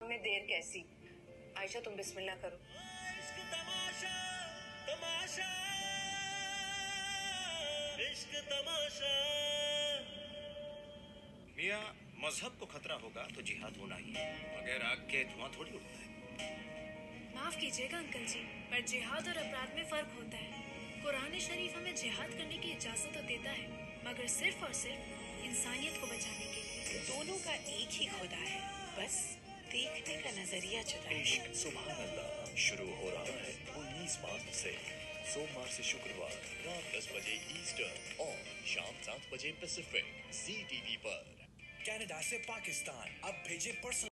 हमें देर कैसी। आयशा तुम बिस्मिल्लाह करो। इश्क तमाशा तमाशा इश्क तमाशा। मियाँ, मजहब को खतरा होगा तो जिहाद होना ही है, बगैर आग के धुआं थोड़ी उठता है। माफ कीजिएगा अंकल जी, पर जिहाद और अपराध में फर्क होता है। कुरान शरीफ हमें जिहाद करने की इजाजत तो देता है, मगर सिर्फ और सिर्फ इंसानियत को बचाने के लिए। दोनों का एक ही खुदा है, बस देखने का नजरिया जुदा है। इश्क सुभान अल्लाह शुरू हो रहा है 19 मार्च से। सोमवार से शुक्रवार रात 10 बजे ईस्टर्न और शाम 7 बजे पैसिफिक ZTV पर। कनाडा से पाकिस्तान अब भेजे पर्सनल